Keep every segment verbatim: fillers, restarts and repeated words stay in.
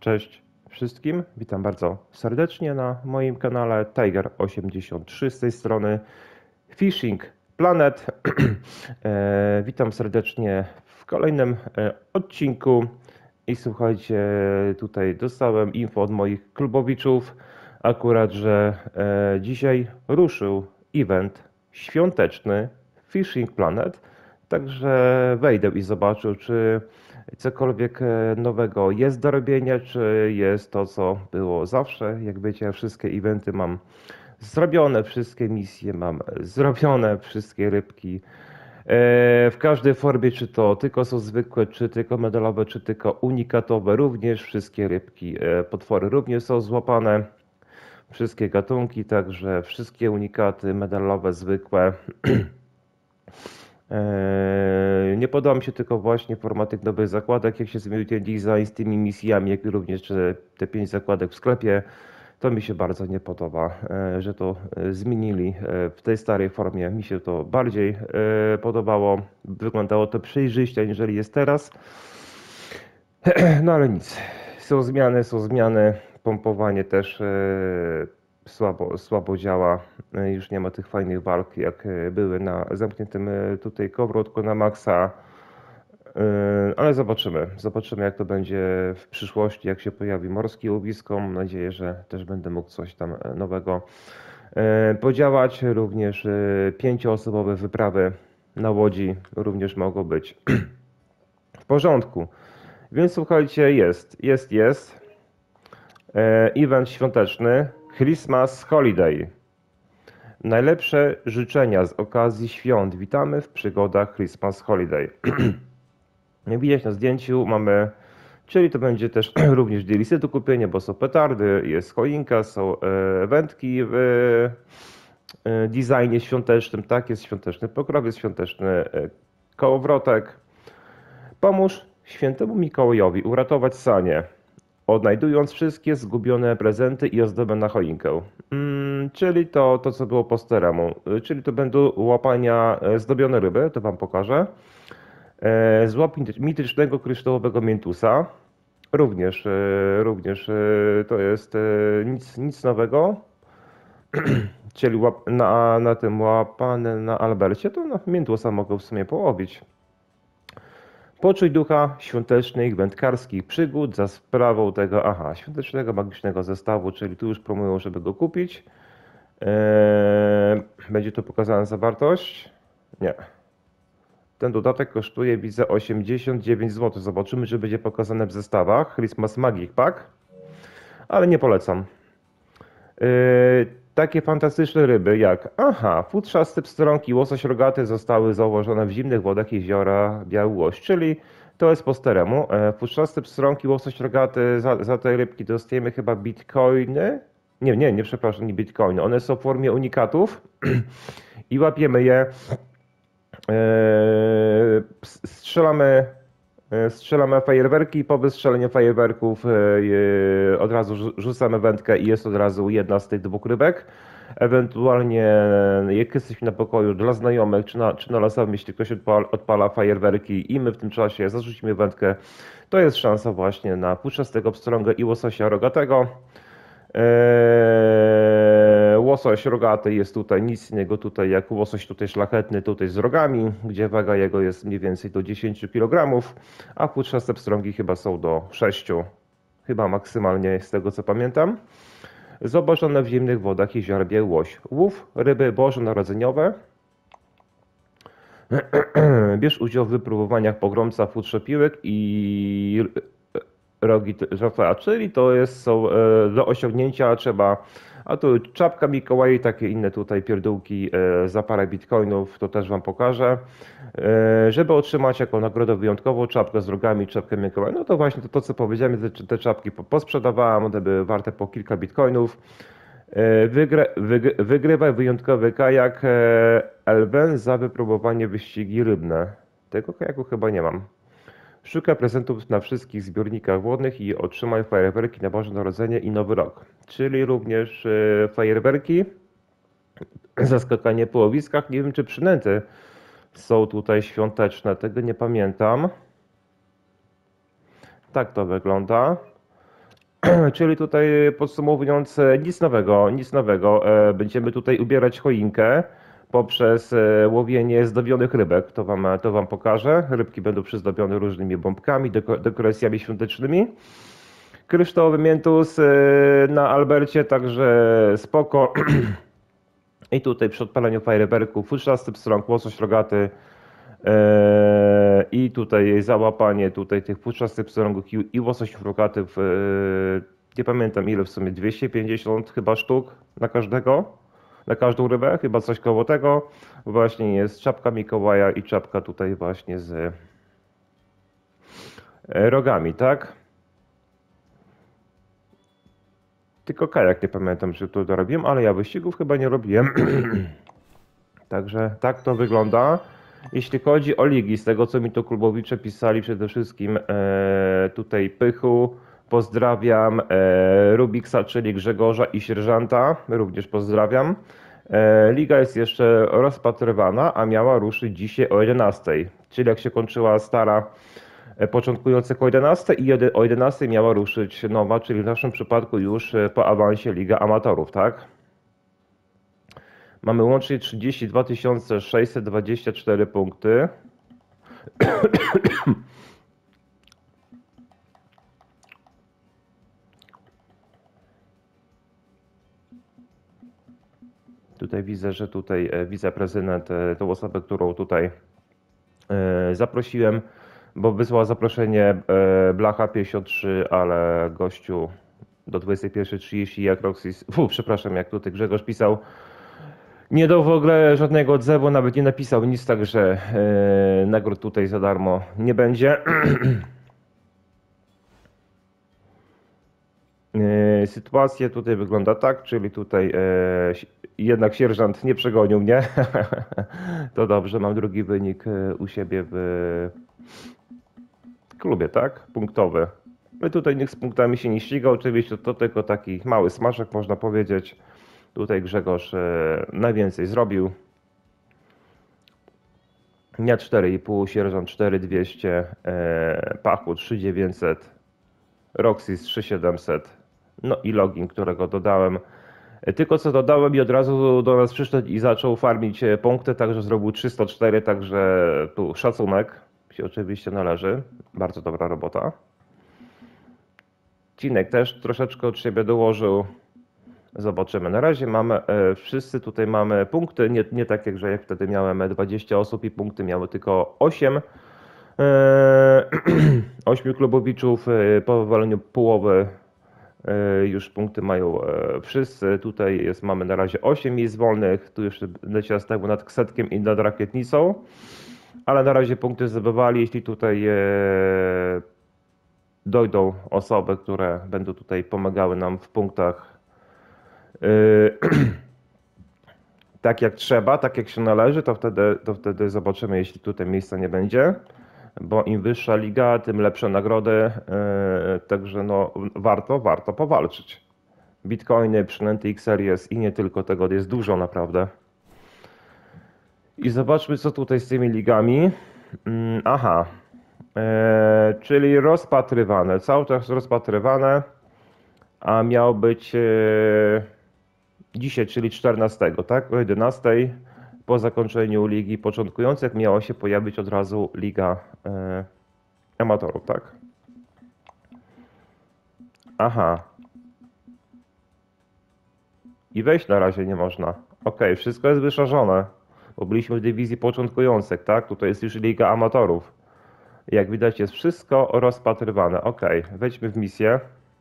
Cześć wszystkim, witam bardzo serdecznie na moim kanale Tiger osiemdziesiąt trzy z tej strony Fishing Planet. E, Witam serdecznie w kolejnym e, odcinku i słuchajcie, tutaj dostałem info od moich klubowiczów akurat, że e, dzisiaj ruszył event świąteczny Fishing Planet, także wejdę i zobaczę, czy cokolwiek e, nowego jest do robienia, czy jest to, co było zawsze. Jak wiecie, wszystkie eventy mam zrobione, wszystkie misje mam zrobione, wszystkie rybki. E, W każdej formie, czy to tylko są zwykłe, czy tylko medalowe, czy tylko unikatowe, również wszystkie rybki, e, potwory również są złapane. Wszystkie gatunki, także wszystkie unikaty medalowe, zwykłe. Eee, Nie podoba mi się tylko właśnie format tych nowych zakładek, jak się zmienił ten design z tymi misjami, jak i również e, te pięć zakładek w sklepie. To mi się bardzo nie podoba, e, że to e, zmienili e, w tej starej formie. Mi się to bardziej e, podobało. Wyglądało to przejrzyście, aniżeli jest teraz. No ale nic. Są zmiany, są zmiany. Pompowanie też e, słabo, słabo działa. E, Już nie ma tych fajnych walk, jak e, były na zamkniętym e, tutaj kołowrotku na maksa. E, Ale zobaczymy. Zobaczymy, jak to będzie w przyszłości, jak się pojawi morskie łowisko. Mam nadzieję, że też będę mógł coś tam e, nowego e, podziałać. Również e, pięcioosobowe wyprawy na łodzi również mogą być w porządku. Więc słuchajcie, jest, jest, jest. E, Event świąteczny Christmas Holiday. Najlepsze życzenia z okazji świąt. Witamy w przygodach Christmas Holiday. Jak widać na zdjęciu mamy, czyli to będzie też również D L C do kupienia, bo są petardy, jest choinka, są e, wędki w e, designie świątecznym, tak, jest świąteczny pokrów, jest świąteczny e, kołowrotek. Pomóż świętemu Mikołajowi uratować sanie, odnajdując wszystkie zgubione prezenty i ozdobę na choinkę. Mm, czyli to, to, co było po staremu. Y, Czyli to będą łapania e, zdobione ryby, to wam pokażę. E, Złap mit- mitycznego kryształowego miętusa. Również, e, również e, to jest e, nic, nic nowego. Czyli łap, na, na tym łapane na Albercie, to na miętusa mogę w sumie połowić. Poczuj ducha świątecznych, wędkarskich przygód za sprawą tego, aha, świątecznego, magicznego zestawu, czyli tu już promują, żeby go kupić. Eee, będzie tu pokazana zawartość? Nie. Ten dodatek kosztuje, widzę, osiemdziesiąt dziewięć złotych. Zobaczymy, czy będzie pokazane w zestawach. Christmas Magic Pack. Ale nie polecam. Yy, takie fantastyczne ryby jak, aha, futrzasty pstronki, łosoś rogaty zostały założone w zimnych wodach jeziora Białołoś, czyli to jest po staremu. E, futrzasty pstronki, łosoś rogaty, za, za te rybki dostajemy chyba bitcoiny. Nie, nie, nie, przepraszam, nie bitcoiny. One są w formie unikatów i łapiemy je. E, strzelamy E, Strzelamy fajerwerki i po wystrzeleniu fajerwerków e, e, od razu rzu- rzucamy wędkę i jest od razu jedna z tych dwóch rybek. Ewentualnie e, jak jesteśmy na pokoju dla znajomych czy na, czy na lasowym, jeśli ktoś odpala, odpala fajerwerki i my w tym czasie zarzucimy wędkę, to jest szansa właśnie na puszczastego pstrąga i łososia rogatego. Eee, łosoś rogaty jest tutaj nic innego tutaj jak łosoś tutaj szlachetny tutaj z rogami, gdzie waga jego jest mniej więcej do dziesięć kilogramów, a futrzaste pstrągi chyba są do sześciu, chyba maksymalnie z tego co pamiętam. Zobaczone w zimnych wodach jeziora Białołoś. Łów ryby bożonarodzeniowe. Bierz udział w wypróbowaniach pogromca futrzopiłek i rogi trofea, czyli to jest, są e, do osiągnięcia trzeba, a tu czapka Mikołaj, takie inne tutaj pierdółki e, za parę bitcoinów, to też wam pokażę. E, żeby otrzymać jako nagrodę wyjątkową czapkę z rogami, czapkę Mikołaj, no to właśnie to, to co powiedziałem, te, te czapki po- posprzedawałem, one były warte po kilka bitcoinów. E, Wygry, wyg, wygrywaj wyjątkowy kajak e, Elben za wypróbowanie wyścigi rybne. Tego kajaku chyba nie mam. Szukaj prezentów na wszystkich zbiornikach wodnych i otrzymaj fajerwerki na Boże Narodzenie i Nowy Rok. Czyli również e, fajerwerki, zaskakanie po łowiskach. Nie wiem, czy przynęty są tutaj świąteczne, tego nie pamiętam. Tak to wygląda. Czyli tutaj podsumowując, e, nic nowego, nic nowego. E, Będziemy tutaj ubierać choinkę poprzez e, łowienie zdobionych rybek. To wam, to wam pokażę. Rybki będą przyzdobione różnymi bombkami, deko- dekoracjami świątecznymi. Kryształowy miętus e, na Albercie, także spoko. I tutaj przy odpaleniu fajerwerków futrzasty pstrąg, łosoś rogaty. E, I tutaj załapanie tutaj tych futrzastych pstrągów i, i łososiów rogatych. E, nie pamiętam ile w sumie, dwieście pięćdziesiąt chyba sztuk na każdego, na każdą rybę, chyba coś koło tego. Właśnie jest czapka Mikołaja i czapka tutaj właśnie z e, rogami, tak? Tylko kajak nie pamiętam, czy to robiłem, ale ja wyścigów chyba nie robiłem. Także tak to wygląda. Jeśli chodzi o ligi, z tego co mi to klubowicze pisali, przede wszystkim e, tutaj Pychu, pozdrawiam, e, Rubiksa, czyli Grzegorza i Sierżanta, również pozdrawiam. E, liga jest jeszcze rozpatrywana, a miała ruszyć dzisiaj o jedenastej, czyli jak się kończyła stara e, początkująca o jedenastej i jedy- o jedenastej miała ruszyć nowa, czyli w naszym przypadku już e, po awansie Liga Amatorów, tak? Mamy łącznie trzydzieści dwa tysiące sześćset dwadzieścia cztery punkty. Tutaj widzę, że tutaj e, wiceprezydent, e, tą osobę, którą tutaj e, zaprosiłem, bo wysłała zaproszenie e, Blacha pięćdziesiąt trzy, ale gościu do dwudziestej pierwszej trzydzieści jak Roxys, fu, przepraszam, jak tutaj Grzegorz pisał, nie dał w ogóle żadnego odzewu, nawet nie napisał nic, także e, nagród tutaj za darmo nie będzie. E, Sytuacja tutaj wygląda tak, czyli tutaj e, jednak sierżant nie przegonił mnie. To dobrze, mam drugi wynik e, u siebie w klubie, tak? Punktowy. No i tutaj nikt z punktami się nie ściga, oczywiście to tylko taki mały smaczek, można powiedzieć. Tutaj Grzegorz e, najwięcej zrobił. Ja cztery i pół, sierżant cztery tysiące dwieście, e, Pachu trzy tysiące dziewięćset, Roxys trzy tysiące siedemset, no i login, którego dodałem. E, Tylko co dodałem i od razu do nas przyszedł i zaczął farmić e, punkty, także zrobił trzysta cztery, także tu szacunek się oczywiście należy. Bardzo dobra robota. Cinek też troszeczkę od siebie dołożył. Zobaczymy. Na razie mamy, e, wszyscy tutaj mamy punkty, nie, nie tak jak, że jak wtedy miałem dwadzieścia osób i punkty miały tylko osiem. E, ośmiu klubowiczów e, po wywaleniu połowy e, już punkty mają e, wszyscy. Tutaj jest, mamy na razie osiem miejsc wolnych, tu jeszcze leci z tego nad Ksetkiem i nad Rakietnicą, ale na razie punkty zdobywali, jeśli tutaj e, dojdą osoby, które będą tutaj pomagały nam w punktach Yy, tak jak trzeba, tak jak się należy, to wtedy, to wtedy zobaczymy, jeśli tutaj miejsca nie będzie, bo im wyższa liga, tym lepsze nagrody, yy, także no warto, warto powalczyć. Bitcoiny, przynęty X-Series i nie tylko tego, jest dużo naprawdę. I zobaczmy, co tutaj z tymi ligami. Yy, aha, yy, czyli rozpatrywane, cały czas rozpatrywane, a miał być... Yy, dzisiaj, czyli czternastego, tak? O jedenastej po zakończeniu ligi początkujących miała się pojawić od razu liga e, amatorów, tak? Aha. I wejść na razie nie można. Ok, wszystko jest wyszarzone, bo byliśmy w dywizji początkujących, tak? Tutaj jest już liga amatorów. Jak widać jest wszystko rozpatrywane. Ok, wejdźmy w misję.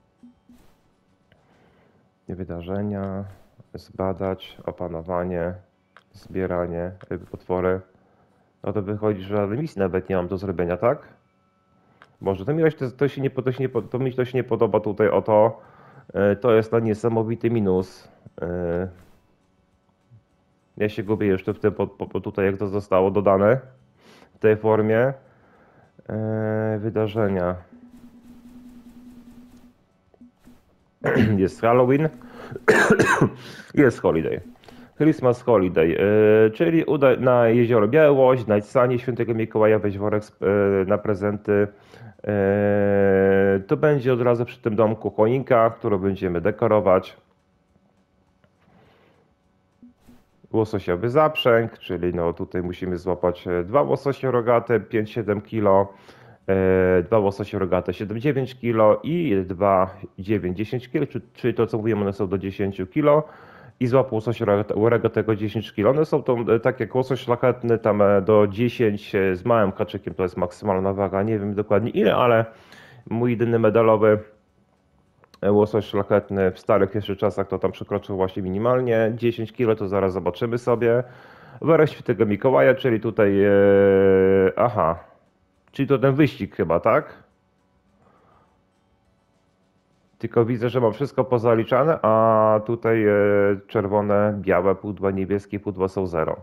Wydarzenia. Zbadać, opanowanie, zbieranie, potwory. No to wychodzi, że żadnej misji nawet nie mam do zrobienia, tak? Boże, to mi to, to, się nie, to, się nie, to mi to się nie podoba tutaj o to. To jest na niesamowity minus. Ja się gubię jeszcze w tym, po, po, tutaj jak to zostało dodane w tej formie. Wydarzenia. Jest Halloween. Jest Holiday. Christmas Holiday, yy, czyli uda na Jezioro Białość, na Sanie Świętego Mikołaja, weź worek yy, na prezenty To będzie od razu przy tym domku choinka, którą będziemy dekorować. Łososiowy zaprzęg, czyli no tutaj musimy złapać dwa łososie rogate pięć siedem kilo, dwa łososie rogate siedem dziewięć kilo i dwa dziewięć dziesięć kilo, czyli to co mówimy, one są do dziesięć kilo i złap łososia rogatego dziesięć kilo. One są to tak jak łosoś szlachetny, tam do dziesięć z małym haczykiem to jest maksymalna waga, nie wiem dokładnie ile, ale mój jedyny medalowy łosoś szlachetny w starych jeszcze czasach to tam przekroczył właśnie minimalnie dziesięć kilo, to zaraz zobaczymy sobie. Worek Świętego Mikołaja, czyli tutaj, e, aha, czyli to ten wyścig chyba, tak? Tylko widzę, że mam wszystko pozaliczane, a tutaj e, czerwone, białe pudła, niebieskie pudła są zero.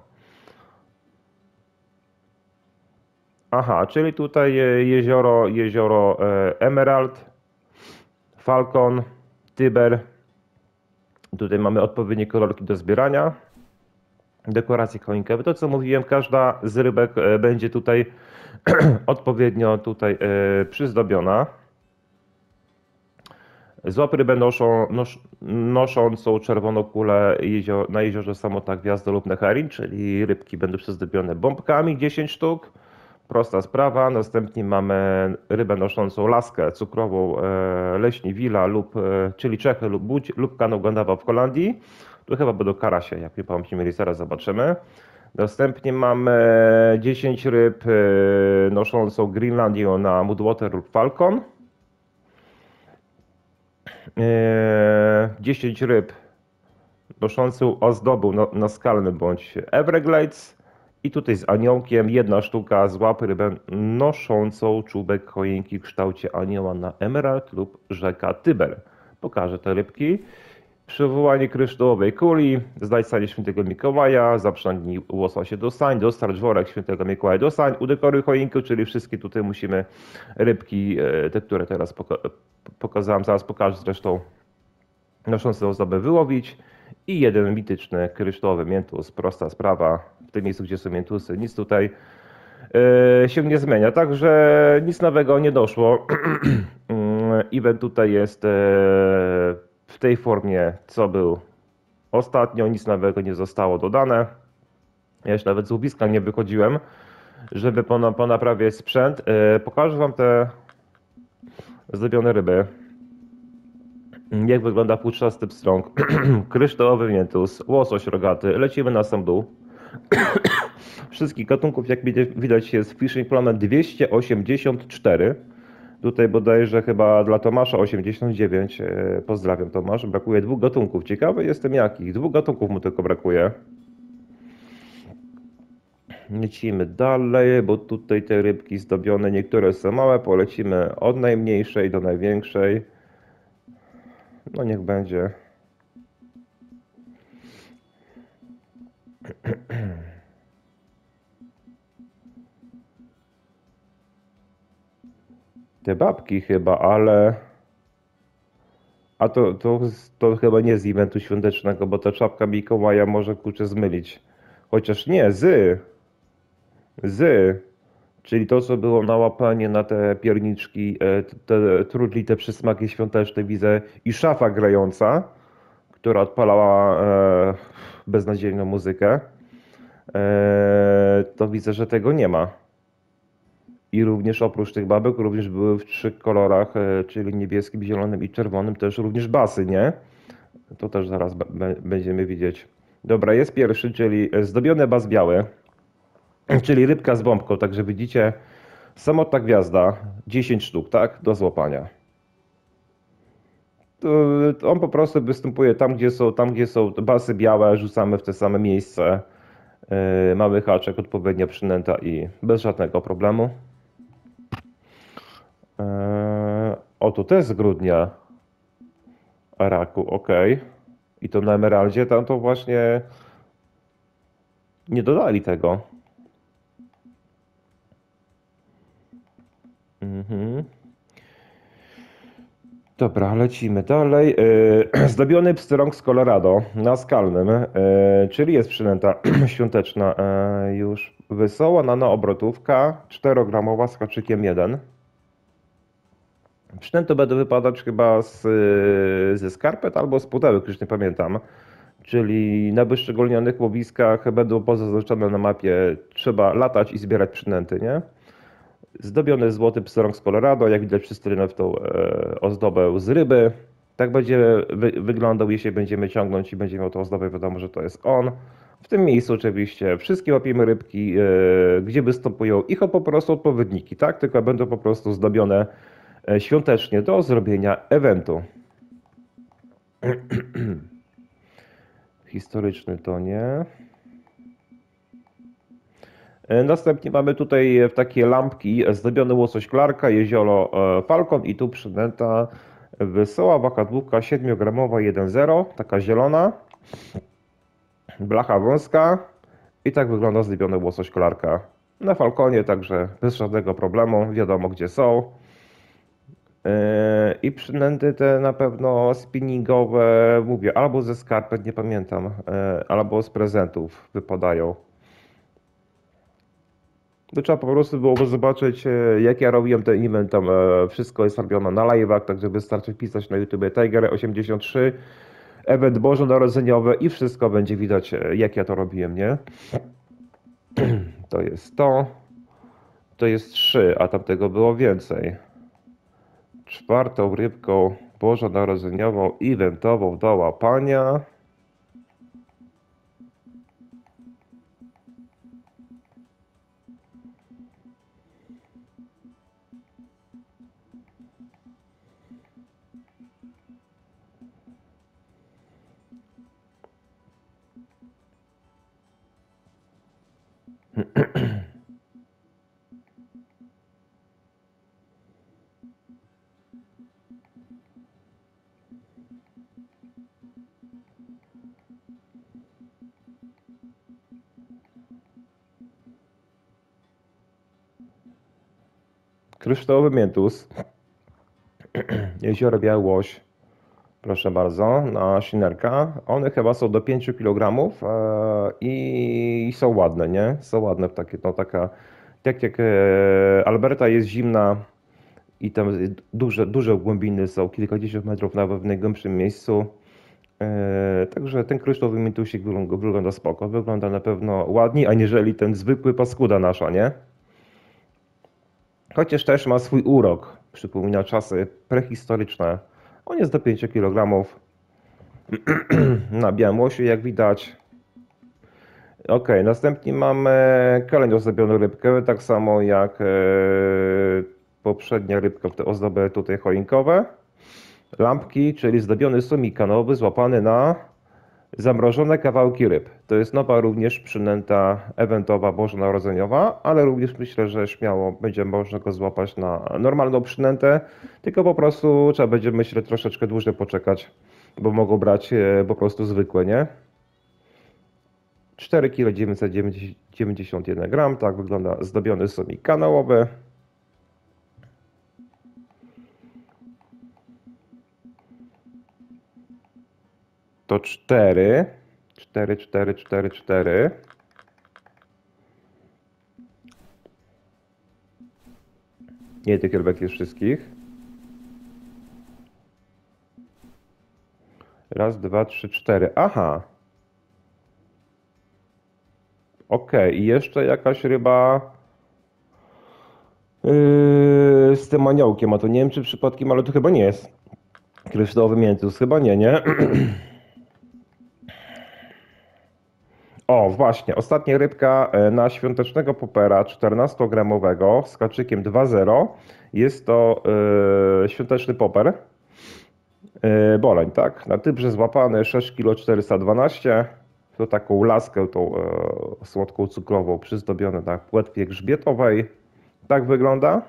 Aha, czyli tutaj jezioro, jezioro e, Emerald, Falcon, Tyber. Tutaj mamy odpowiednie kolorki do zbierania. Dekoracje choinkowe. To co mówiłem, każda z rybek będzie tutaj odpowiednio tutaj przyzdobiona. Złap rybę noszą, nos, noszącą czerwoną kulę jezior, na jeziorze Samotna Gwiazda lub Necharin, czyli rybki będą przyzdobione bombkami, dziesięć sztuk. Prosta sprawa. Następnie mamy rybę noszącą laskę cukrową e, leśniwila lub, e, czyli Czechy lub Łódź lub kanał Gandawa w Holandii. Tu chyba będą karasie, jak nie pamiętam, mieli, zaraz zobaczymy. Następnie mamy dziesięć ryb e, noszącą Grenlandię na Mudwater lub Falcon. E, dziesięć ryb noszącą ozdobę na, na skalny bądź Everglades. I tutaj z aniołkiem jedna sztuka złap rybę noszącą czubek choinki w kształcie anioła na Emerald lub rzeka Tyber. Pokażę te rybki. Przywołanie kryształowej kuli, znajdź sanie Świętego Mikołaja, zaprzągnij łososie do sań, dostarcz worek Świętego Mikołaja do sań, udekoruj choinkę, czyli wszystkie tutaj musimy rybki, te które teraz poka- pokazałem, zaraz pokażę zresztą, noszące ozdobę wyłowić. I jeden mityczny kryształowy miętus, prosta sprawa, w tym miejscu, gdzie są miętusy, nic tutaj yy, się nie zmienia, także nic nowego nie doszło. Event tutaj jest yy, w tej formie, co był ostatnio, nic nowego nie zostało dodane. Ja już nawet z łowiska nie wychodziłem, żeby ponaprawiać sprzęt. Yy, pokażę wam te zdobione ryby. Jak wygląda futrzasty pstrąg, kryształowy miętus, łosoś rogaty. Lecimy na sam dół. Wszystkich gatunków, jak widać, jest Fishing Planet dwieście osiemdziesiąt cztery. Tutaj bodajże chyba dla Tomasza osiemdziesiąt dziewięć. Pozdrawiam, Tomasz. Brakuje dwóch gatunków. Ciekawy jestem jakich. Dwóch gatunków mu tylko brakuje. Lecimy dalej, bo tutaj te rybki zdobione, niektóre są małe. Polecimy od najmniejszej do największej. No niech będzie. Te babki chyba, ale... A to, to, to chyba nie z eventu świątecznego, bo ta czapka Mikołaja może kurczę zmylić. Chociaż nie, z. Z. Czyli to, co było na łapanie na te pierniczki, te, te trudlite przysmaki świąteczne, widzę, i szafa grająca, która odpalała e, beznadziejną muzykę, e, to widzę, że tego nie ma. I również oprócz tych babek również były w trzech kolorach, e, czyli niebieskim, zielonym i czerwonym, też również basy, nie? To też zaraz będziemy widzieć. Dobra, jest pierwszy, czyli zdobiony bas biały, czyli rybka z bombką, także widzicie, Samotna Gwiazda, dziesięć sztuk, tak, do złapania. To on po prostu występuje tam, gdzie są, tam, gdzie są basy białe, rzucamy w te same miejsce. Yy, mały haczek, odpowiednia przynęta i bez żadnego problemu. Yy, o, to też z grudnia. Araku, ok. I to na Emeraldzie, tam to właśnie nie dodali tego. Mhm. Dobra, lecimy dalej. Yy, zdobiony pstrąg z Colorado na skalnym, yy, czyli jest przynęta świąteczna yy, już wesoła, nano obrotówka, czterogramowa z haczykiem jeden. Przynęty będą wypadać chyba z, ze skarpet albo z pudełek, już nie pamiętam. Czyli na wyszczególnionych łowiskach będą pozaznaczone na mapie, trzeba latać i zbierać przynęty, nie? Zdobiony złoty pstrąg z Colorado, jak widać przystojny w tą e, ozdobę z ryby. Tak będzie wy wyglądał, jeśli będziemy ciągnąć i będzie miał tą ozdobę, wiadomo, że to jest on. W tym miejscu oczywiście wszystkie łapiemy rybki, e, gdzie występują ich po prostu odpowiedniki, tak? Tylko będą po prostu zdobione e, świątecznie do zrobienia eventu. Historyczny to nie. Następnie mamy tutaj takie lampki, zdobiony łosoś Clarka, jezioro Falcon i tu przynęta wesoła wakadłówka siedmiogramowa jeden zero, taka zielona, blacha wąska i tak wygląda zdobiony łosoś Clarka na Falconie, także bez żadnego problemu, wiadomo gdzie są. I przynęty te na pewno spinningowe, mówię, albo ze skarpet, nie pamiętam, albo z prezentów wypadają. To trzeba po prostu było zobaczyć, jak ja robiłem ten event, tam wszystko jest robione na live'ach, także wystarczy wpisać na YouTubie Tiger osiemdziesiąt trzy, event bożonarodzeniowy i wszystko będzie widać, jak ja to robiłem, nie? To jest to, to jest trzy, a tamtego było więcej. Czwartą rybką bożonarodzeniową, eventową do łapania. Kryształowy miętus, jezioro Białoś, proszę bardzo, na sinerka. One chyba są do pięciu kilogramów i są ładne, nie? Są ładne w takie, no taka, tak jak Alberta jest zimna i tam duże, duże głębiny są, kilkadziesiąt metrów nawet w najgłębszym miejscu. Także ten kryształowy miętusik wygląda spoko, wygląda na pewno ładniej, aniżeli ten zwykły paskuda nasza, nie? Chociaż też ma swój urok, przypomina czasy prehistoryczne. On jest do pięciu kilogramów na Białymosiu, jak widać. Ok, następnie mamy keleń ozdobioną rybkę, tak samo jak poprzednia rybka w te ozdoby tutaj choinkowe. Lampki, czyli zdobiony sumik kanowy złapany na zamrożone kawałki ryb. To jest nowa również przynęta eventowa bożonarodzeniowa, ale również myślę, że śmiało będzie można go złapać na normalną przynętę, tylko po prostu trzeba będzie, myślę, troszeczkę dłużej poczekać, bo mogą brać po prostu zwykłe, nie? cztery kilo dziewięćset dziewięćdziesiąt jeden gram, tak wygląda zdobiony sumik kanałowy. To cztery, cztery, cztery, cztery, cztery. Nie tych rybek jest wszystkich. Raz, dwa, trzy, cztery. Aha. Ok, i jeszcze jakaś ryba yy, z tym aniołkiem, a to nie wiem czy przypadkiem, ale to chyba nie jest kryształowy miętus, chyba nie, nie? O, właśnie, ostatnia rybka na świątecznego popera czternastogramowego z haczykiem dwa zero. Jest to yy, świąteczny poper. Yy, boleń, tak? Na tybrze złapany sześć kilo czterysta dwanaście. To taką laskę, tą yy, słodką cukrową, przyzdobione na płetwie grzbietowej. Tak wygląda.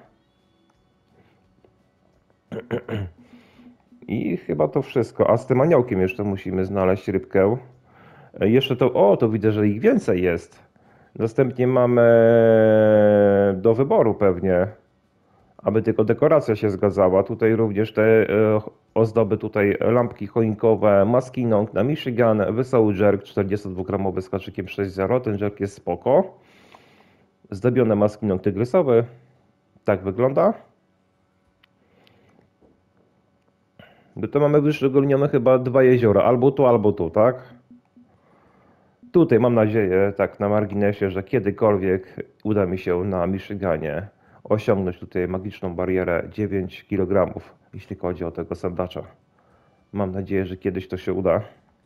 I chyba to wszystko. A z tym aniołkiem jeszcze musimy znaleźć rybkę. Jeszcze to, o, to widzę, że ich więcej jest. Następnie mamy do wyboru pewnie, aby tylko dekoracja się zgadzała. Tutaj również te ozdoby, tutaj lampki choinkowe, maskinong na Michigan, wesoły jerk czterdziestodwugramowy z haczykiem sześć zero. Ten jerk jest spoko. Zdobiony maskinong tygrysowy. Tak wygląda. No to mamy wyszczególnione chyba dwa jeziora, albo tu, albo tu, tak? Tutaj mam nadzieję, tak na marginesie, że kiedykolwiek uda mi się na Michiganie osiągnąć tutaj magiczną barierę dziewięć kilogramów, jeśli chodzi o tego sandacza. Mam nadzieję, że kiedyś to się uda.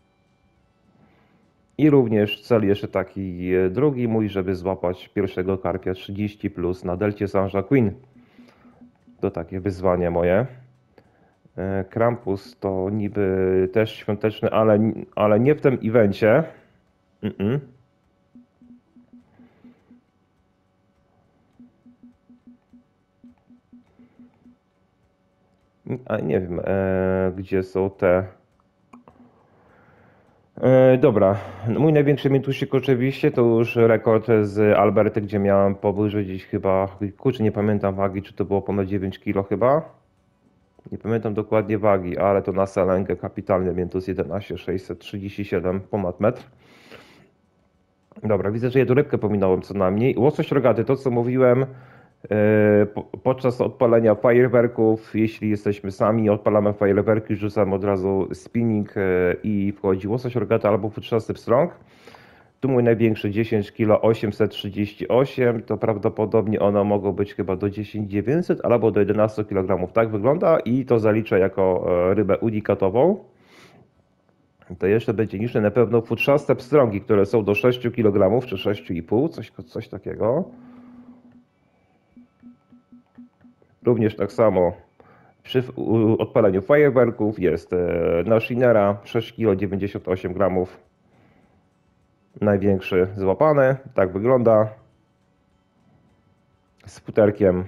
I również cel jeszcze taki drugi mój, żeby złapać pierwszego karpia trzydzieści plus na delcie Saint-Jacques. To takie wyzwanie moje. Krampus to niby też świąteczny, ale, ale nie w tym evencie. Mm-mm. A nie wiem, e, gdzie są te... E, dobra, mój największy mitusik oczywiście to już rekord z Alberty, gdzie miałem powyżej gdzieś chyba, kurczę, nie pamiętam wagi, czy to było ponad dziewięć kilo chyba. Nie pamiętam dokładnie wagi, ale to na salęgę kapitalny miętus jedenaście sześćset trzydzieści siedem, ponad metr. Dobra, widzę, że jedną rybkę pominąłem co najmniej. Łosoś rogaty, to co mówiłem, podczas odpalenia fajerwerków, jeśli jesteśmy sami, odpalamy fajerwerki, rzucam od razu spinning i wchodzi łosoś rogaty albo futrzasty pstrąg. Tu mój największy dziesięć kilo osiemset trzydzieści osiem, to prawdopodobnie one mogą być chyba do dziesięć dziewięćset albo do jedenaście kilogramów. Tak wygląda i to zaliczę jako rybę unikatową. To jeszcze będzie niższe na pewno futrzaste pstrągi, które są do sześć kilogramów czy sześć i pół, coś, coś takiego. Również tak samo przy odpaleniu fajerwerków jest Nashinera sześć kilo dziewięćdziesiąt osiem gramów. Największy złapany, tak wygląda. Z futerkiem.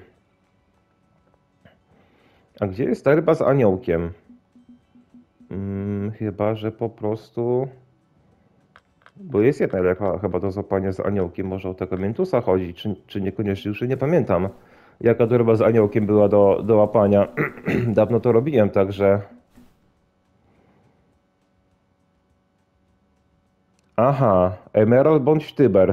A gdzie jest ta ryba z aniołkiem? Hmm, chyba, że po prostu... Bo jest jedna ryba chyba do złapania z aniołkiem. Może o tego miętusa chodzi, czy, czy niekoniecznie, już nie pamiętam. Jaka to ryba z aniołkiem była do, do łapania. Dawno to robiłem, także... Aha, emerald bądź tyber.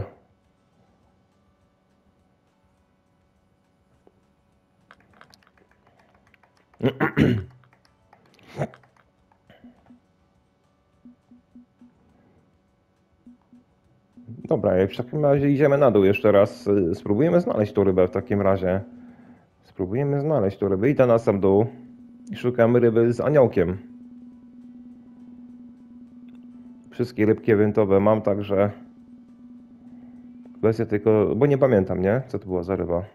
Dobra, w takim razie idziemy na dół jeszcze raz. Spróbujemy znaleźć tą rybę w takim razie. Spróbujemy znaleźć tą rybę. Idę na sam dół i szukamy ryby z aniołkiem. Wszystkie rybki eventowe mam, także... Kwestia tylko... Bo nie pamiętam, nie? Co to była za ryba.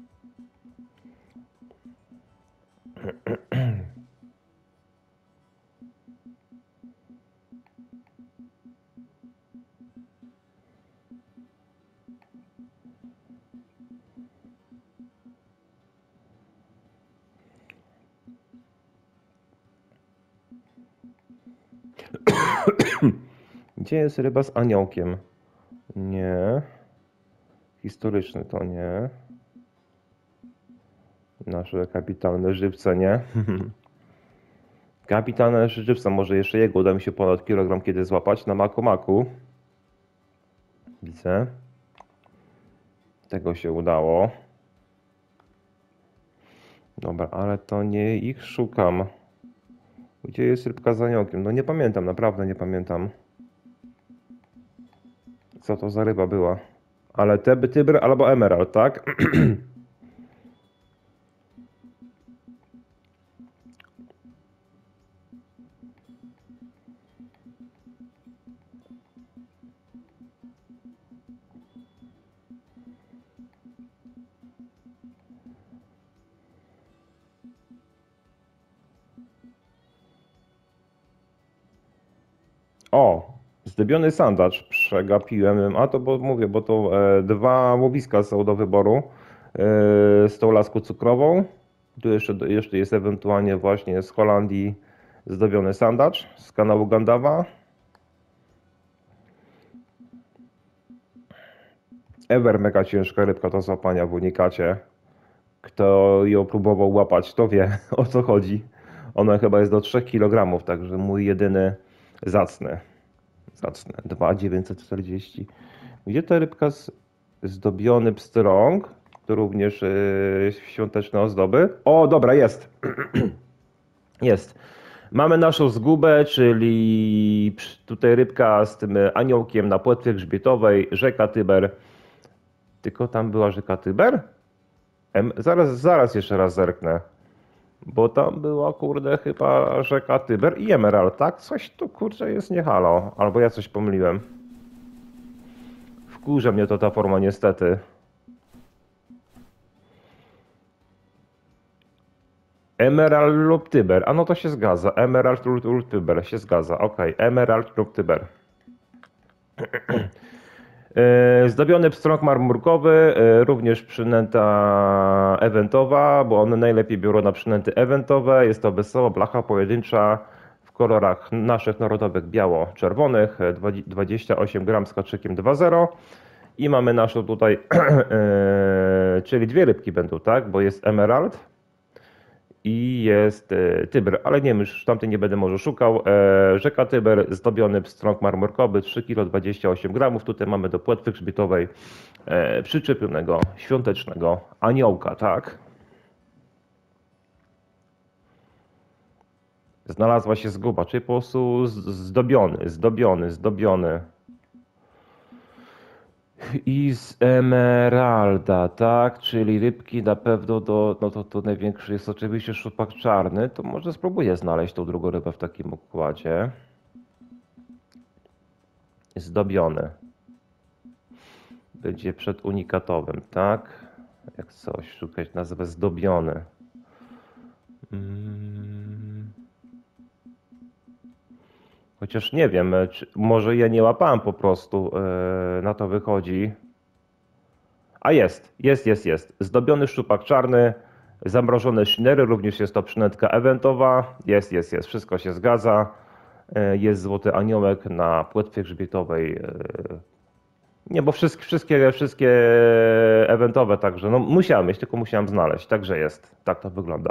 Gdzie jest ryba z aniołkiem? Nie. Historyczny to nie. Nasze kapitalne żywce, nie? Kapitalne żywce, może jeszcze jego uda mi się ponad kilogram kiedy złapać na maku maku. Widzę. Tego się udało. Dobra, ale to nie ich szukam. Gdzie jest rybka z aniołkiem? No nie pamiętam, naprawdę nie pamiętam. Co to za ryba była? Ale te tyber albo emerald, tak? O, zdobiony sandacz. Przegapiłem. A to bo mówię, bo to e, dwa łowiska są do wyboru. E, z tą laską cukrową. Tu jeszcze, jeszcze jest ewentualnie właśnie z Holandii zdobiony sandacz z kanału Gandawa. Ever mega ciężka rybka do złapania w unikacie. Kto ją próbował łapać, to wie o co chodzi. Ona chyba jest do trzech kilogramów, także mój jedyny zacny. Zacny. dwa dziewięćset czterdzieści. Gdzie ta rybka z zdobiony pstrąg? To również yy, świąteczne ozdoby. O, dobra, jest. Jest. Mamy naszą zgubę, czyli tutaj rybka z tym aniołkiem na płetwie grzbietowej, rzeka Tyber. Tylko tam była rzeka Tyber? Em, zaraz, zaraz jeszcze raz zerknę. Bo tam była, kurde, chyba rzeka Tyber i Emerald, tak? Coś tu, kurczę, jest nie halo. Albo ja coś pomyliłem. Wkurza mnie to ta forma, niestety. Emerald lub Tyber. A no to się zgadza. Emerald lub, lub Tyber się zgadza. Ok, Emerald lub Tyber. Zdobiony pstrąg marmurkowy, również przynęta eventowa, bo one najlepiej biorą na przynęty eventowe. Jest to wesoła blacha pojedyncza w kolorach naszych narodowych biało-czerwonych, dwadzieścia osiem gram z haczykiem dwa zero. I mamy naszą tutaj, czyli dwie rybki będą, tak? Bo jest Emerald i jest Tyber, ale nie wiem, już tamtej nie będę może szukał. Rzeka Tyber, zdobiony pstrąg marmurkowy, trzy kilo dwadzieścia osiem gramów. Tutaj mamy do płetwy grzbietowej przyczepionego świątecznego aniołka, tak? Znalazła się zguba, czyli po prostu zdobiony, zdobiony, zdobiony. I z emeralda, tak? Czyli rybki na pewno do, no to, to największy jest oczywiście szczupak czarny, to może spróbuję znaleźć tą drugą rybę w takim układzie. Zdobiony. Będzie przed unikatowym, tak? Jak coś, szukać nazwę zdobiony. Hmm. Chociaż nie wiem, czy, może ja nie łapałem po prostu, yy, na to wychodzi. A jest, jest, jest, jest. Zdobiony szczupak czarny, zamrożone sznery, również jest to przynętka eventowa. Jest, jest, jest, wszystko się zgadza. Jest złoty aniołek na płetwie grzbietowej. Nie, bo wszystkie, wszystkie, wszystkie eventowe, także no musiałem mieć, tylko musiałem znaleźć. Także jest, tak to wygląda.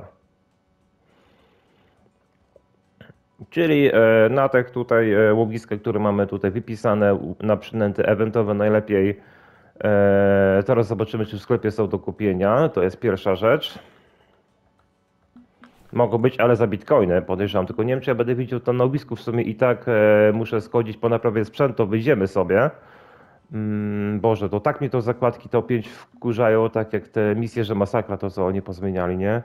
Czyli na tych tutaj łowiskach, które mamy tutaj wypisane na przynęty eventowe najlepiej. Teraz zobaczymy, czy w sklepie są do kupienia. To jest pierwsza rzecz. Mogą być, ale za bitcoiny podejrzewam. Tylko nie wiem, czy ja będę widział to na łowisku. W sumie i tak muszę schodzić po naprawie sprzętu. Wyjdziemy sobie. Boże, to tak mi to zakładki to pięć wkurzają, tak jak te misje, że masakra to co oni pozmieniali, nie?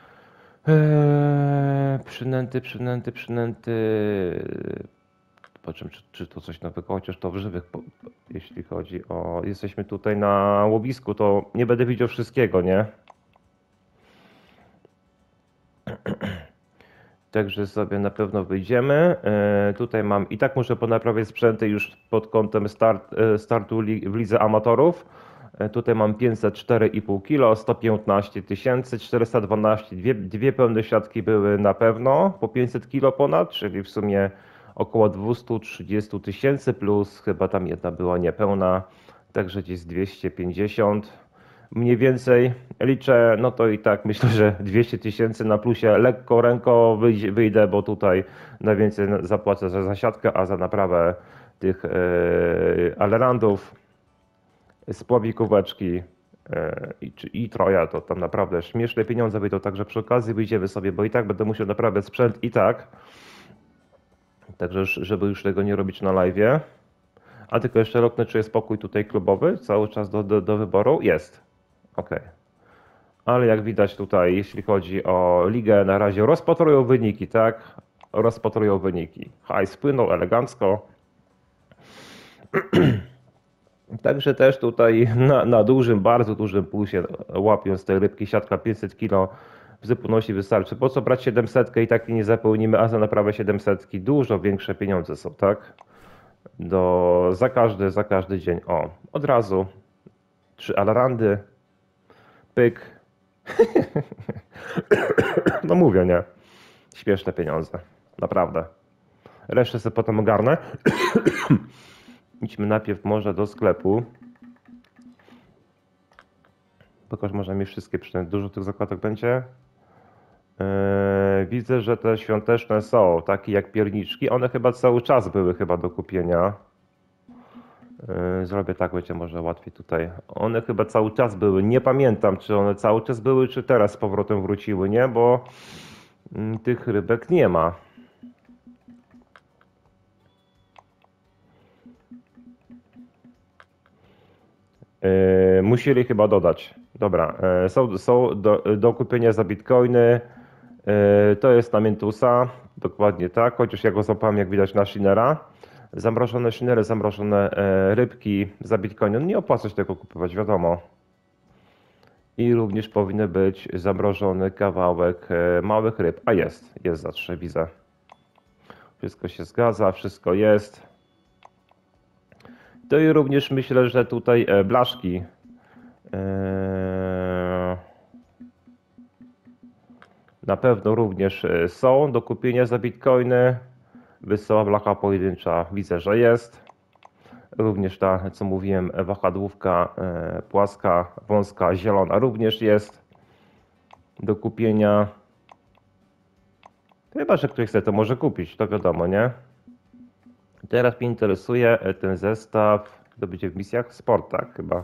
Eee, przynęty, przynęty, przynęty. Zobaczymy, czy, czy to coś nowego, chociaż to w żywych, jeśli chodzi o... Jesteśmy tutaj na łowisku, to nie będę widział wszystkiego, nie? Także sobie na pewno wyjdziemy. Eee, tutaj mam, i tak muszę ponaprawiać sprzęty już pod kątem start, startu w lidze amatorów. Tutaj mam pięćset cztery i pół kilo, sto piętnaście tysięcy, czterysta dwanaście, dwie, dwie pełne siatki były na pewno, po pięćset kilo ponad, czyli w sumie około dwieście trzydzieści tysięcy, plus chyba tam jedna była niepełna, także gdzieś dwieście pięćdziesiąt. Mniej więcej liczę, no to i tak myślę, że dwieście tysięcy na plusie lekko ręko wyjdę, bo tutaj najwięcej zapłacę za zasiadkę, a za naprawę tych yy, alerandów, spławikóweczki yy, i, i troja, to tam naprawdę śmieszne pieniądze wyjdą, także przy okazji wyjdziemy sobie, bo i tak będę musiał naprawiać sprzęt i tak. Także żeby już tego nie robić na live'ie. A tylko jeszcze roknę, czy jest pokój tutaj klubowy cały czas do, do, do wyboru? Jest. Ok. Ale jak widać tutaj, jeśli chodzi o ligę, na razie rozpatrują wyniki, tak? Rozpatrują wyniki. Hajs spłynął elegancko. Także też tutaj na, na dużym, bardzo dużym pulsie łapiąc tej rybki siatka pięćset kilo w zupełności wystarczy. Po co brać siedemset i tak nie zapełnimy, a za naprawę siedemset dużo większe pieniądze są, tak? Do, za każdy, za każdy dzień. O, od razu trzy alarandy. Pyk. No mówię, nie? Śmieszne pieniądze. Naprawdę. Resztę sobie potem ogarnę. Idźmy najpierw może do sklepu. Pokaż może mi wszystkie przynajmniej. Dużo tych zakładek będzie. Yy, widzę, że te świąteczne są, takie jak pierniczki. One chyba cały czas były chyba do kupienia. Yy, zrobię tak, będzie może łatwiej tutaj. One chyba cały czas były. Nie pamiętam, czy one cały czas były, czy teraz z powrotem wróciły, nie? Bo yy, tych rybek nie ma. Yy, musieli chyba dodać. Dobra, yy, są, są do, do kupienia za bitcoiny. Yy, to jest na Mintusa, dokładnie tak, chociaż ja go złapałem jak widać na Shinera. Zamrożone Shinery, zamrożone yy, rybki za bitcoiny. No nie opłaca się tego kupować, wiadomo. I również powinien być zamrożony kawałek yy, małych ryb. A jest, jest za trzy, widzę. Wszystko się zgadza, wszystko jest. To i również myślę, że tutaj yy, blaszki. Yy, Na pewno również e, są do kupienia za bitcoiny. Wysoka blacha pojedyncza widzę, że jest. Również ta, co mówiłem, wahadłówka e, płaska, wąska, zielona również jest do kupienia. Chyba że ktoś chce, to może kupić, to wiadomo, nie? Teraz mnie interesuje e, ten zestaw, to będzie w misjach sport, tak chyba.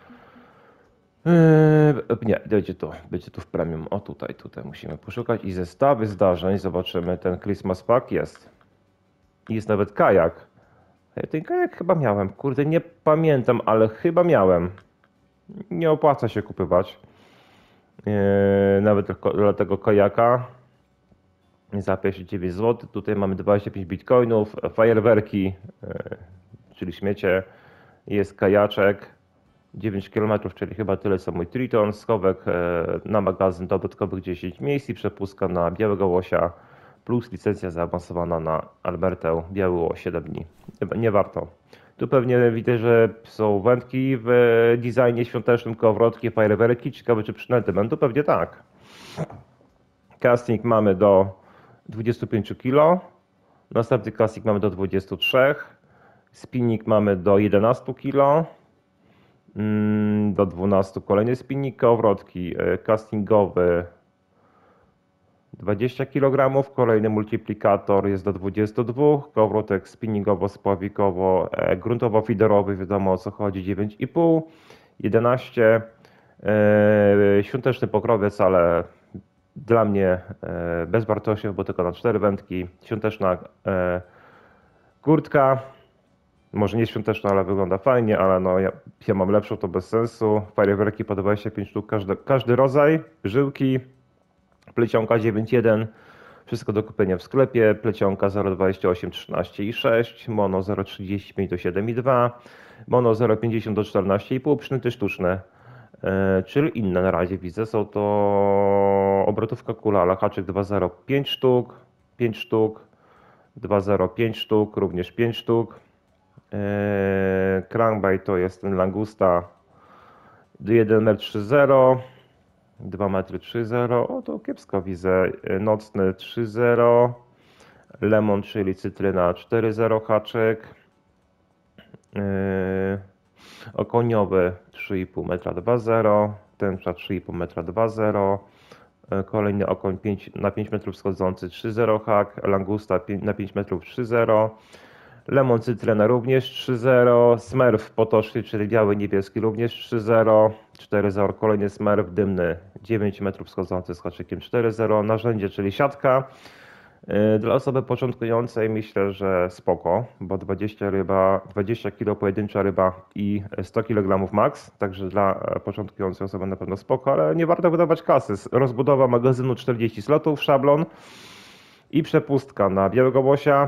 Yy, nie, będzie tu, będzie tu w premium. O tutaj, tutaj musimy poszukać. I zestawy zdarzeń, zobaczymy, ten Christmas Pack jest. Jest nawet kajak. Ja ten kajak chyba miałem. Kurde, nie pamiętam, ale chyba miałem. Nie opłaca się kupywać. Yy, nawet dla tego kajaka. Za pięćdziesiąt dziewięć złotych. Tutaj mamy dwadzieścia pięć bitcoinów. Fajerwerki, yy, czyli śmiecie. Jest kajaczek. dziewięć kilometrów, czyli chyba tyle co mój Triton. Schowek yy, na magazyn dodatkowych dziesięć miejsc i przepustka na białego łosia. Plus licencja zaawansowana na Albertę Biały siedem dni. Nie, nie warto. Tu pewnie widzę, że są wędki w designie świątecznym, kołowrotki, fajerwerki. Ciekawe, czy przynęty będą? Pewnie tak. Casting mamy do dwudziestu pięciu kilo. Następny casting mamy do dwudziestu trzech. Spinning mamy do jedenastu kilo. Do dwunastu kolejny spinning, kołowrotki castingowy dwadzieścia kilogramów, kolejny multiplikator jest do dwudziestu dwóch, kołowrotek spinningowo-spławikowo, e, gruntowo-fiderowy, wiadomo o co chodzi, dziewięć i pół, jedenaście, e, świąteczny pokrowiec, ale dla mnie e, bezwartościowy, bo tylko na cztery wędki, świąteczna e, kurtka, może nie świąteczna, ale wygląda fajnie, ale no ja, ja mam lepszą, to bez sensu, fajerwerki po dwadzieścia pięć sztuk, każdy, każdy rodzaj, żyłki, plecionka dziewięć jeden, wszystko do kupienia w sklepie, plecionka zero dwadzieścia osiem, trzynaście i sześć, mono zero trzydzieści pięć do siedem i dwa, mono zero pięćdziesiąt do czternaście i pół, przynęty sztuczne, yy, czyli inne na razie widzę, są to obrotówka kula, ale haczyk dwa zero pięć sztuk, pięć sztuk, dwa zero pięć sztuk, również pięć sztuk, yy, crankbait to jest ten langusta jeden metr trzy zero, dwa metry trzy zero, o to kiepsko widzę, nocny trzy zero, lemon, czyli cytryna cztery zero haczyk, yy, okoniowy trzy i pół metra dwa zero, tęcza trzy i pół metra dwa zero, yy, kolejny okoń pięć, na pięć metrów schodzący trzy zero hak, langusta na pięć metrów trzy zero, lemon cytryna również trzy zero, smerf potoczny, czyli biały, niebieski również trzy zero, cztery zero, kolejny smerf dymny dziewięć metrów schodzący z haczykiem cztery zero, narzędzie, czyli siatka. Dla osoby początkującej myślę, że spoko, bo dwadzieścia ryba, dwadzieścia kilo pojedyncza ryba i sto kilogramów max, także dla początkującej osoby na pewno spoko, ale nie warto wydawać kasy. Rozbudowa magazynu czterdzieści slotów, szablon i przepustka na białego łosia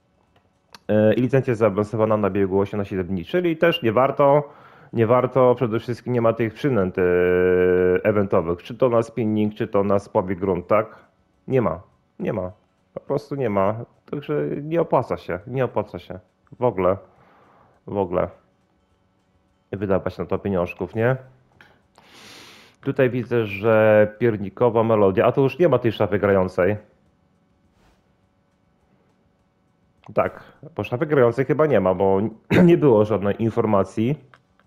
i licencja zaawansowana na białego łosia na siedem dni, czyli też nie warto. Nie warto, przede wszystkim nie ma tych przynęt eventowych, czy to na spinning, czy to na spławie grunt, tak? Nie ma, nie ma, po prostu nie ma, także nie opłaca się, nie opłaca się w ogóle, w ogóle wydawać na to pieniążków, nie? Tutaj widzę, że piernikowa melodia, a tu już nie ma tej szafy grającej. Tak, bo szafy grającej chyba nie ma, bo nie było żadnej informacji.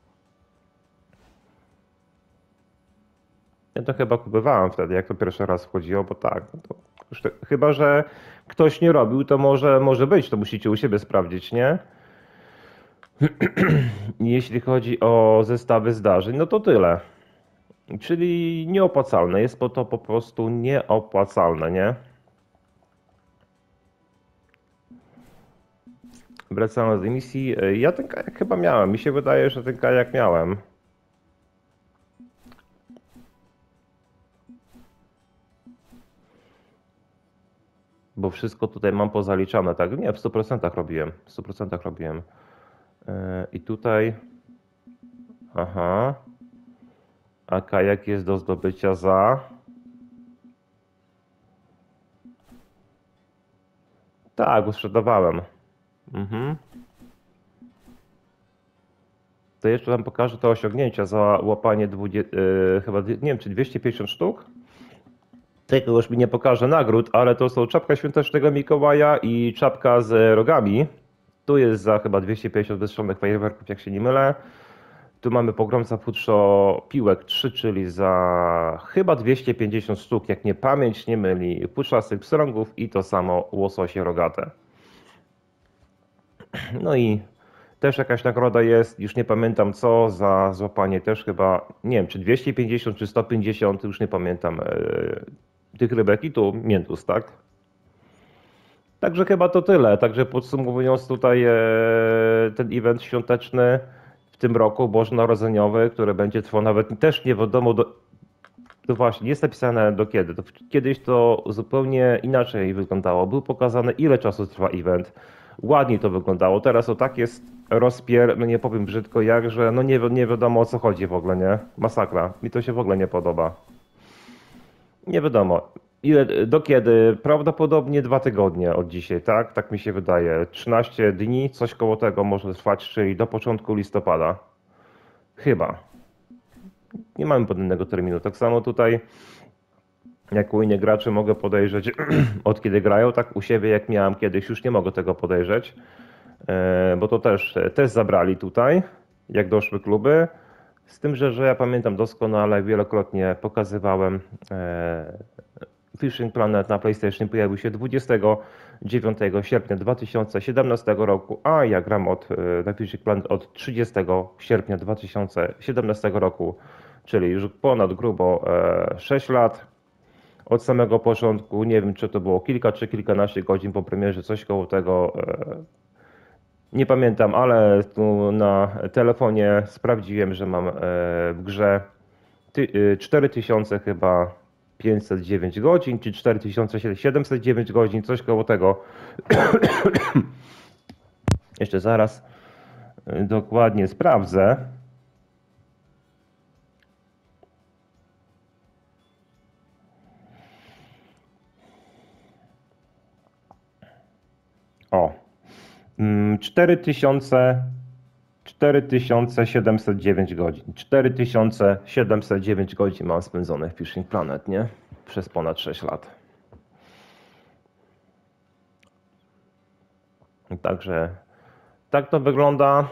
Ja to chyba kupowałem wtedy, jak to pierwszy raz wchodziło, bo tak, no to chyba że ktoś nie robił, to może, może być, to musicie u siebie sprawdzić, nie? Jeśli chodzi o zestawy zdarzeń, no to tyle. Czyli nieopłacalne, jest to po prostu nieopłacalne, nie? Wracając do emisji, ja ten kajak chyba miałem, mi się wydaje, że ten kajak miałem. Bo wszystko tutaj mam pozaliczane, tak? Nie, w stu procentach robiłem. W stu procentach robiłem. Yy, I tutaj. Aha. A kajak jest do zdobycia za. Tak, sprzedawałem. Mhm. To jeszcze wam pokażę te osiągnięcia za łapanie dwudziestu, yy, chyba nie wiem, czy dwieście pięćdziesiąt sztuk. Tego już mi nie pokażę nagród, ale to są czapka świątecznego Mikołaja i czapka z rogami. Tu jest za chyba dwieście pięćdziesiąt wystrzelonych fajerwerków, jak się nie mylę. Tu mamy pogromca futrzo piłek trzy, czyli za chyba dwieście pięćdziesiąt sztuk, jak nie pamięć nie myli, puszczastych pstrągów i to samo łososie rogate. No i też jakaś nagroda jest, już nie pamiętam co, za złapanie też chyba, nie wiem, czy dwieście pięćdziesiąt, czy sto pięćdziesiąt, już nie pamiętam, yy, tych rybek i tu miętus, tak? Także chyba to tyle. Także podsumowując tutaj e, ten event świąteczny w tym roku bożonarodzeniowy, który będzie trwał nawet też nie wiadomo do... To właśnie, nie jest napisane do kiedy. To kiedyś to zupełnie inaczej wyglądało. Był pokazane, ile czasu trwa event. Ładniej to wyglądało. Teraz to tak jest rozpier, no nie powiem brzydko jak, że no nie, nie wiadomo o co chodzi w ogóle, nie? Masakra. Mi to się w ogóle nie podoba. Nie wiadomo. Ile, do kiedy? Prawdopodobnie dwa tygodnie od dzisiaj, tak? Tak mi się wydaje. trzynaście dni, coś koło tego może trwać, czyli do początku listopada. Chyba. Nie mamy podanego terminu. Tak samo tutaj, jak u innych graczy mogę podejrzeć od kiedy grają, tak u siebie jak miałem kiedyś, już nie mogę tego podejrzeć, bo to też, też zabrali tutaj, jak doszły kluby. Z tym, że, że ja pamiętam doskonale, wielokrotnie pokazywałem Fishing Planet na PlayStation pojawił się dwudziestego dziewiątego sierpnia dwa tysiące siedemnastego roku, a ja gram od, na Fishing Planet od trzydziestego sierpnia dwa tysiące siedemnastego roku, czyli już ponad grubo sześć lat. Od samego początku, nie wiem czy to było kilka czy kilkanaście godzin po premierze, coś koło tego, nie pamiętam, ale tu na telefonie sprawdziłem, że mam w grze cztery tysiące chyba pięćset dziewięć godzin, czy cztery tysiące siedemset dziewięć godzin, coś koło tego. Jeszcze zaraz dokładnie sprawdzę. O, cztery tysiące cztery tysiące siedemset dziewięć godzin. cztery tysiące siedemset dziewięć godzin mam spędzone w Fishing Planet, nie? Przez ponad sześć lat. Także tak to wygląda.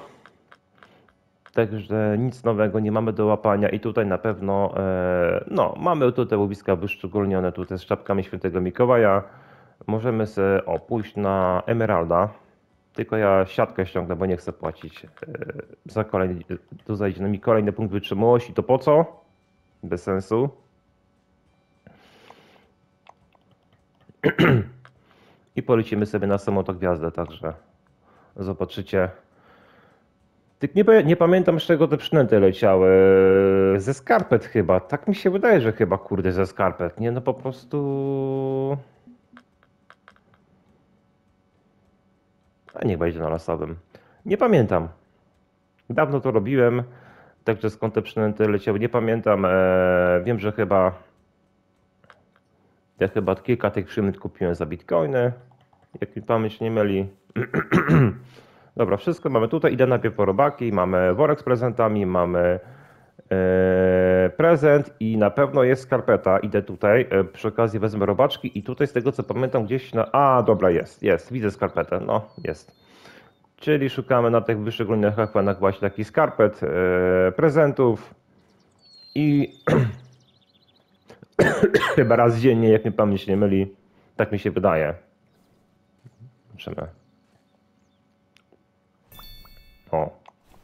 Także nic nowego nie mamy do łapania i tutaj na pewno, no mamy tutaj łowiska wyszczególnione tutaj z czapkami świętego Mikołaja. Możemy sobie o, pójść na Emeralda. Tylko ja siatkę ściągnę, bo nie chcę płacić za kolejny, tu zajdzie na mi kolejny punkt wytrzymałości, to po co? Bez sensu. I polecimy sobie na samą tą gwiazdę, także zobaczycie. Tylko nie, nie pamiętam z czego te przynęty leciały. Ze skarpet chyba, tak mi się wydaje, że chyba kurde ze skarpet, nie no po prostu... A niech będzie na lasowym. Nie pamiętam. Dawno to robiłem, także skąd te przynęty leciały, nie pamiętam. Eee, wiem, że chyba ja chyba kilka tych przynęt kupiłem za bitcoiny, jak mi pamięć nie myli. Dobra, wszystko mamy tutaj. Idę najpierw po robaki, mamy worek z prezentami, mamy e, prezent i na pewno jest skarpeta. Idę tutaj, e, przy okazji wezmę robaczki i tutaj z tego co pamiętam gdzieś na... A, dobra, jest, jest, widzę skarpetę, no jest. Czyli szukamy na tych wyszczególnionych akwenach właśnie takich skarpet, e, prezentów i chyba raz dziennie, jak mnie pamięć nie myli, tak mi się wydaje. Zobaczymy. O.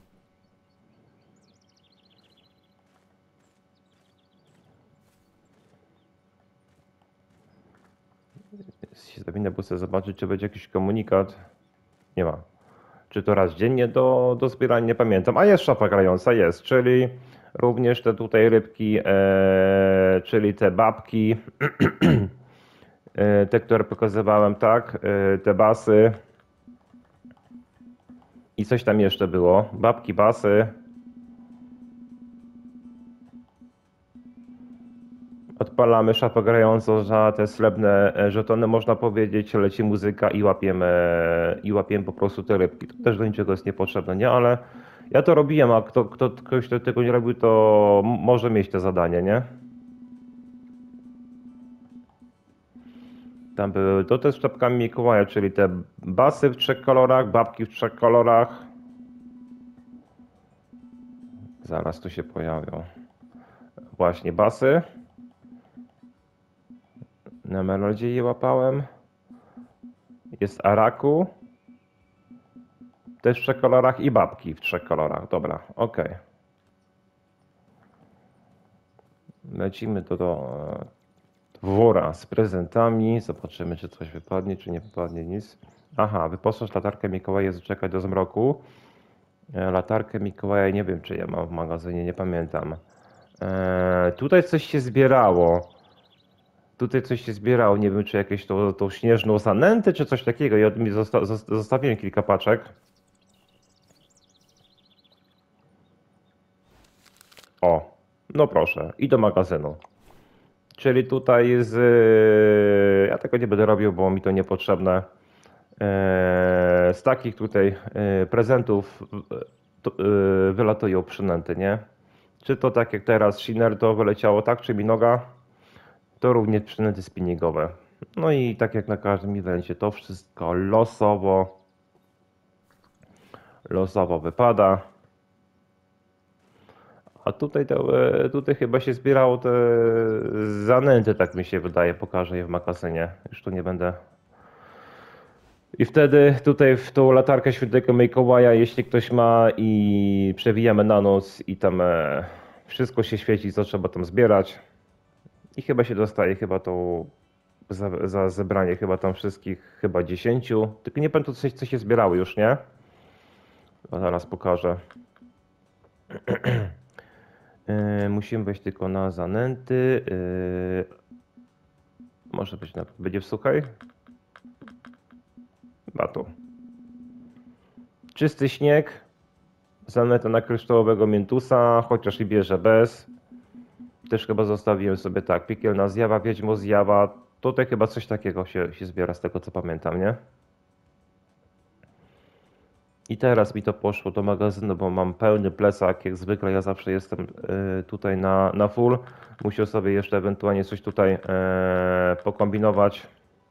Zawinę było sobie zobaczyć, czy będzie jakiś komunikat. Nie ma. Czy to raz dziennie do, do zbierania, nie pamiętam. A jest szafa grająca, jest, czyli również te tutaj rybki, e, czyli te babki E, Te, które pokazywałem, tak, e, te basy i coś tam jeszcze było, babki, basy. Odpalamy szafę grającą za te srebrne e, żetony, można powiedzieć, leci muzyka i łapiemy, i łapiemy po prostu te rybki. To też do niczego jest niepotrzebne, nie? Ale ja to robiłem, a kto, kto, ktoś kto tego nie robił, to m- może mieć te zadanie, nie? Tam były to też z czapkami Mikołaja, czyli te basy w trzech kolorach, babki w trzech kolorach. Zaraz tu się pojawią. Właśnie basy. Na melodii je łapałem. Jest Araku. Też w trzech kolorach i babki w trzech kolorach. Dobra, ok. Lecimy do, do wora z prezentami. Zobaczymy, czy coś wypadnie, czy nie wypadnie nic. Aha, wyposaż latarkę Mikołaja, zaczekać do zmroku. E, Latarkę Mikołaja nie wiem, czy ja mam w magazynie, nie pamiętam. E, tutaj coś się zbierało. Tutaj coś się zbierało. Nie wiem, czy jakieś tą, tą śnieżną zanętę, czy coś takiego. Ja mi zosta zosta- zostawiłem kilka paczek. O, no proszę. I do magazynu. Czyli tutaj z... Ja tego nie będę robił, bo mi to niepotrzebne. E, Z takich tutaj e, prezentów e, to, e, wylatują przynęty, nie? Czy to tak jak teraz Shiner to wyleciało tak, czy Minoga, to również przynęty spinningowe. No i tak jak na każdym evencie, to wszystko losowo, losowo wypada. A tutaj, to, e, tutaj chyba się zbierało te zanęty, tak mi się wydaje, pokażę je w magazynie. Już tu nie będę. I wtedy tutaj w tą latarkę świętego Mikołaja, jeśli ktoś ma i przewijamy na noc i tam e, wszystko się świeci, co trzeba tam zbierać. I chyba się dostaje chyba tą za, za zebranie chyba tam wszystkich chyba dziesięciu. Tylko nie pamiętam co, co się zbierało już, nie? No zaraz pokażę. Yy, musimy wejść tylko na zanęty. Yy, może być na, będzie w suchej? Chyba tu. Czysty śnieg. Zanęta na kryształowego miętusa, chociaż i bierze bez. Też chyba zostawiłem sobie tak. Piekielna zjawa, wiedźmo zjawa. Tutaj chyba coś takiego się, się zbiera z tego co pamiętam, nie? I teraz mi to poszło do magazynu, bo mam pełny plecak, jak zwykle ja zawsze jestem y, tutaj na, na full. Musiał sobie jeszcze ewentualnie coś tutaj e, pokombinować.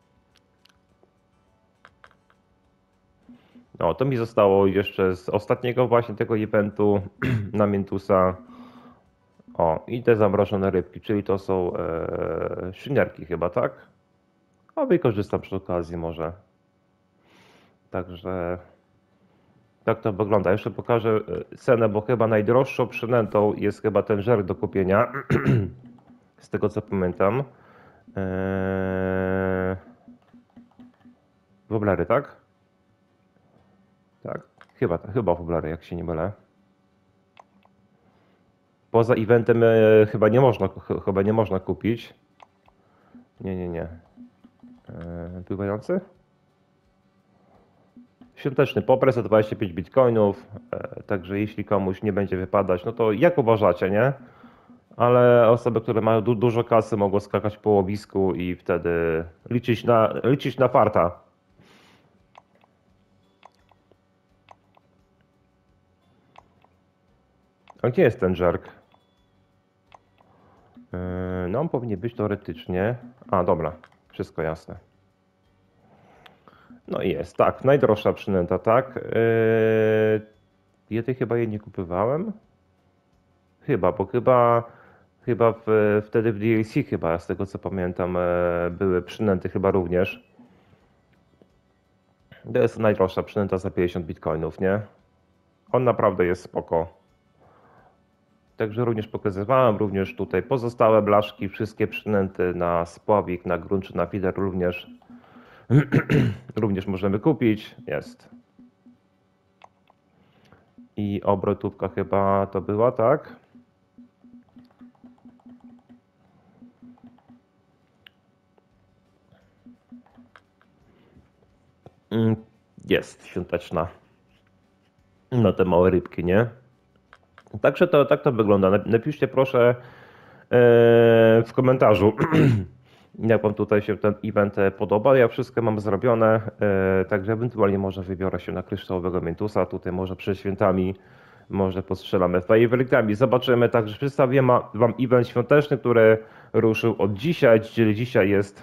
No, to mi zostało jeszcze z ostatniego właśnie tego eventu na Miętusa. O, i te zamrożone rybki, czyli to są e, szynerki chyba, tak? A wykorzystam przy okazji może. Także tak to wygląda. Jeszcze pokażę e, cenę, bo chyba najdroższą przynętą jest chyba ten żer do kupienia. Z tego co pamiętam. Eee... Woblary, tak? Tak. Chyba, chyba woblary, jak się nie mylę. Poza eventem e, chyba nie można, ch- chyba nie można kupić. Nie, nie, nie. Eee, pływający? Świąteczny popres za dwadzieścia pięć bitcoinów. E, także jeśli komuś nie będzie wypadać, no to jak uważacie, nie? Ale osoby, które mają du dużo kasy, mogą skakać po łowisku i wtedy liczyć na, liczyć na farta. A gdzie jest ten żerk? Yy, no on powinien być teoretycznie. A dobra, wszystko jasne. No i jest, tak, najdroższa przynęta, tak. Yy, ja tej chyba jej nie kupowałem. Chyba, bo chyba, chyba w, wtedy w D L C chyba, z tego co pamiętam, e, były przynęty chyba również. To jest najdroższa przynęta za pięćdziesiąt bitcoinów, nie? On naprawdę jest spoko. Także również pokazywałem, również tutaj pozostałe blaszki, wszystkie przynęty na spławik, na grunt czy na feeder również, również możemy kupić. Jest. I obrotówka chyba to była, tak? mm, jest świąteczna na te małe rybki, nie? Także to, tak to wygląda. Napiszcie proszę e, w komentarzu, jak wam tutaj się ten event podoba. Ja wszystko mam zrobione, e, także ewentualnie może wybiorę się na kryształowego Miętusa. Tutaj może przed świętami może postrzelamy fajerwerkami. Zobaczymy. Także przedstawię wam event świąteczny, który ruszył od dzisiaj, czyli dzisiaj jest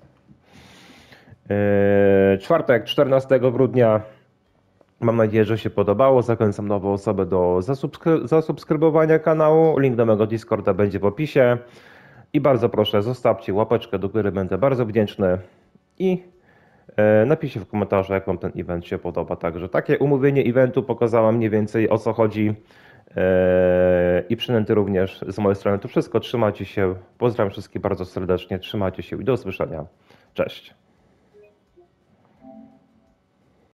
e, czwartek, czternastego grudnia. Mam nadzieję, że się podobało. Zachęcam nowe osoby do zasubskry zasubskrybowania kanału. Link do mojego Discorda będzie w opisie. I bardzo proszę, zostawcie łapeczkę do góry, będę bardzo wdzięczny. I e, napiszcie w komentarzu, jak wam ten event się podoba. Także takie umówienie eventu pokazałam mniej więcej, o co chodzi. E, I przynęty również z mojej strony. To wszystko. Trzymajcie się. Pozdrawiam wszystkich bardzo serdecznie. Trzymajcie się i do usłyszenia. Cześć.